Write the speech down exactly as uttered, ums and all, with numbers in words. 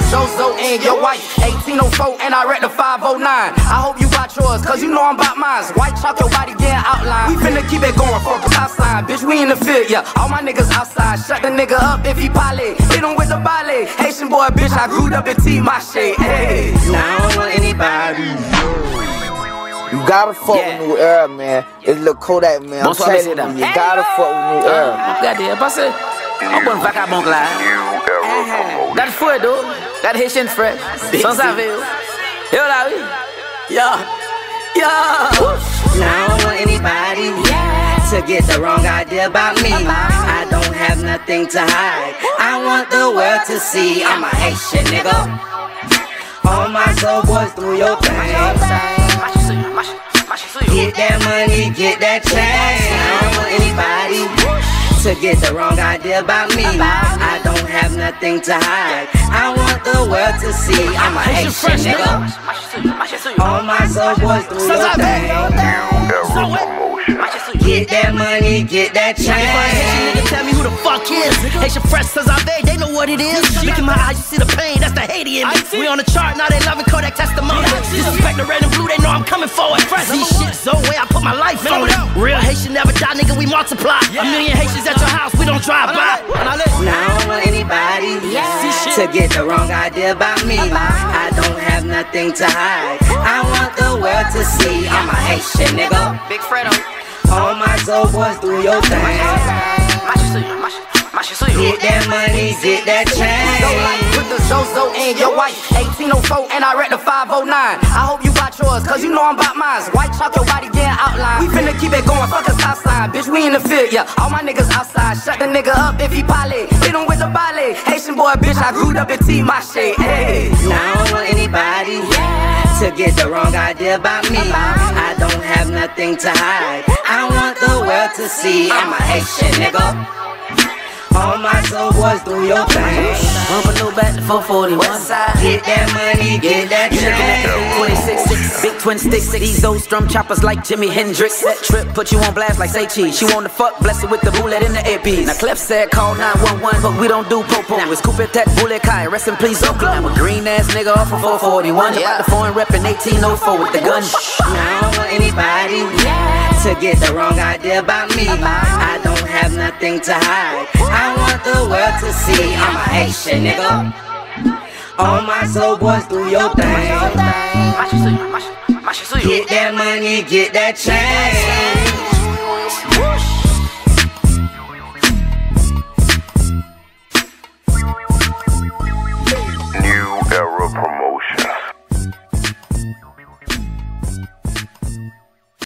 Zozo and your wife. eighteen oh four and I read the five oh nine. I hope you got yours, cause you know I'm about mine. White chalk, your body getting outlined. We finna keep it going, fuck the stop sign. Bitch, we in the field, yeah. All my niggas outside. Shut the nigga up if he parlay. Hit him with the ballet. Haitian boy, bitch, I grew up in T-Mache. Hey. Now I don't want anybody. You gotta fuck Yeah. with New Era, man. It's Lil Kodak, man. I'm Bonsoir, telling messieurs, you, you gotta fuck with New Era. Regardez, passez. On bonne vagabond là. That foi do, that Haitian fresh. Sans savoir. Yo là oui. Yo. Yo. Now I don't want anybody to get the wrong idea about me. I don't have nothing to hide. I want the world to see I'm a Haitian nigga. All my soul boys do your thing. Get that money, get that change. I don't want anybody to get the wrong idea about me. I don't have nothing to hide. I want the world to see I'm a Haitian nigga. All my soul boys do your thing. Get that money, get that change. Haitian nigga tell me who the fuck is. Haitian fresh says I they, they know what it is. Look in my eyes, you see the pain, that's the Haiti in me. We on the chart, now they loving Kodak testimony. Disrespect the red and blue, they know I'm coming for it. These shit so way I put my life on it. Real Haitian never die, nigga, we multiply. A million Haitians at your house, we don't drive by. Now I don't want anybody to get the wrong idea about me. I don't have nothing to hide. I want the world to see I'm a Haitian nigga. Big Fredo. All my soul boys do your thing. Get that money, get that change. With the Zozo and your wife. eighteen oh four and I read the five oh nine. I hope you got yours, cause you know I'm about mine. White chalk, your body getting outlined. We finna keep it going, fuck a stop sign. Bitch, we in the field, yeah. All my niggas outside. Shut the nigga up if he parlay. Hit him with the ballet. Haitian boy, bitch, I grew up in T-Mache. Hey. Now I don't want anybody to get the wrong idea about me. I don't have nothing to hide. I want the world to see I'm a Haitian nigga. All my soul boys do your thing. Bump a little back to four forty-one. Get that money, get that change. twenty-six six, big twin sticks. These old strum choppers like Jimi Hendrix. That trip put you on blast like say cheese. She want to fuck, bless her with the bullet in the earpiece. Now Clef said call nine one one, but we don't do popo. It's Cooper that bullet Kai, rest in peace Oakland. I'm a green ass nigga off of four forty-one. Yeah, the foreign reppin' eighteen oh four with the gun. Now I don't want anybody to get the wrong idea about me. I don't have nothing to hide. I want the world to see I'm a Haitian nigga. All my soul boys do your thing. Get that money, get that change. New Era Promotion.